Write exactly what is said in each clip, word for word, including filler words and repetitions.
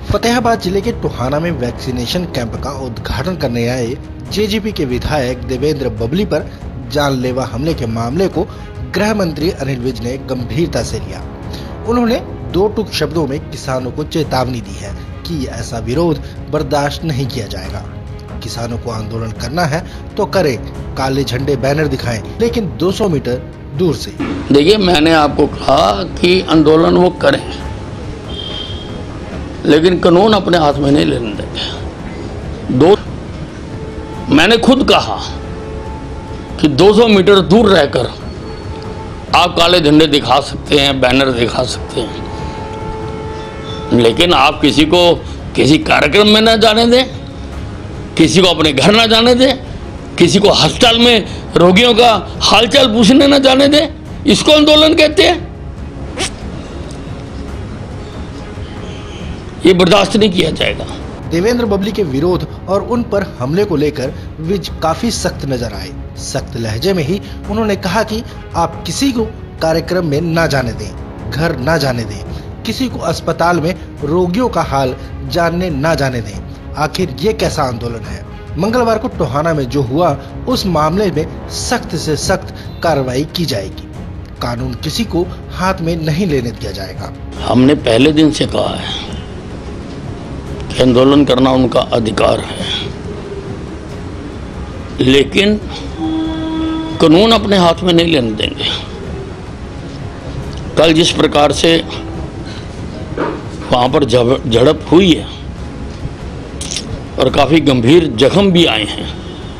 फतेहाबाद जिले के टोहाना में वैक्सीनेशन कैंप का उद्घाटन करने आए जेजेपी के विधायक देवेंद्र बबली पर जानलेवा हमले के मामले को गृह मंत्री अनिल विज ने गंभीरता से लिया। उन्होंने दो टूक शब्दों में किसानों को चेतावनी दी है कि ऐसा विरोध बर्दाश्त नहीं किया जाएगा। किसानों को आंदोलन करना है तो करें, काले झंडे बैनर दिखाएं, लेकिन दो सौ मीटर दूर से। देखिए, मैंने आपको कहा कि आंदोलन वो करें, लेकिन कानून अपने हाथ में नहीं लेने देंगे। दो मैंने खुद कहा कि दो सौ मीटर दूर रहकर आप काले झंडे दिखा सकते हैं, बैनर दिखा सकते हैं, लेकिन आप किसी को किसी कार्यक्रम में ना जाने दें, किसी को अपने घर ना जाने दें, किसी को अस्पताल में रोगियों का हालचाल पूछने ना जाने दें। इसको आंदोलन कहते हैं? ये बर्दाश्त नहीं किया जाएगा। देवेंद्र बबली के विरोध और उन पर हमले को लेकर विज काफी सख्त नजर आए। सख्त लहजे में ही उन्होंने कहा कि आप किसी को कार्यक्रम में ना जाने दें, घर ना जाने दें, किसी को अस्पताल में रोगियों का हाल जानने ना जाने दें। आखिर ये कैसा आंदोलन है? मंगलवार को टोहाना में जो हुआ, उस मामले में सख्त से सख्त कार्रवाई की जाएगी। कानून किसी को हाथ में नहीं लेने दिया जाएगा। हमने पहले दिन से कहा है कि आंदोलन करना उनका अधिकार है, लेकिन कानून अपने हाथ में नहीं लेने देंगे। कल जिस प्रकार से वहां पर झड़प हुई है और काफी गंभीर जख्म भी आए हैं,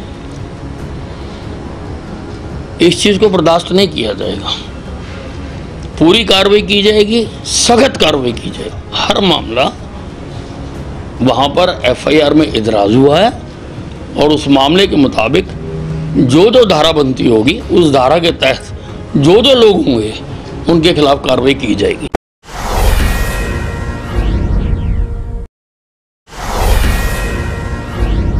इस चीज को बर्दाश्त नहीं किया जाएगा। पूरी कार्रवाई की जाएगी, सख्त कार्रवाई की जाएगी। हर मामला वहां पर एफ आई आर में इतराज हुआ है और उस मामले के मुताबिक जो जो धारा बनती होगी, उस धारा के तहत जो जो लोग होंगे उनके खिलाफ कार्रवाई की जाएगी।